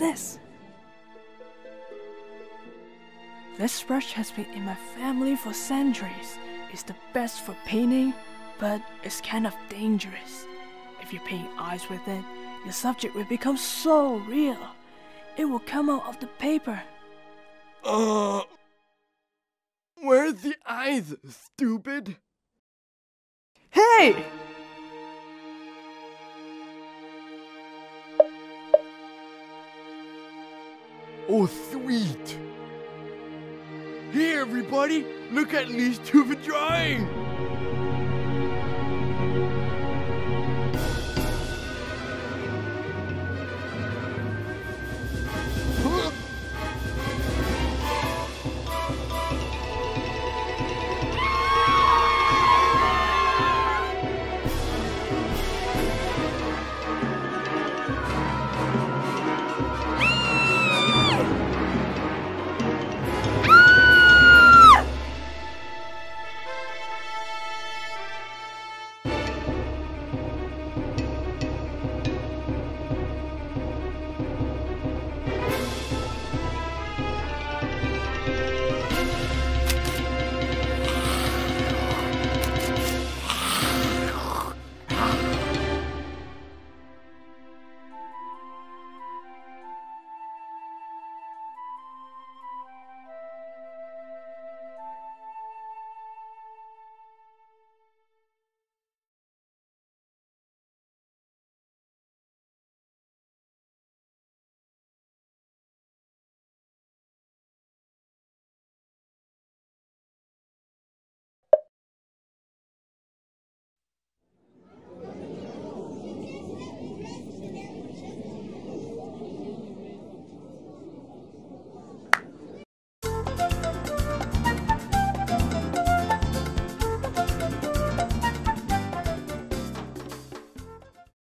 this. This brush has been in my family for centuries. It's the best for painting, but it's kind of dangerous. If you paint eyes with it, your subject will become so real. It will come out of the paper. Where's the eyes, stupid? Hey! Oh, sweet. Hey, everybody, look at Lee's stupid drawing.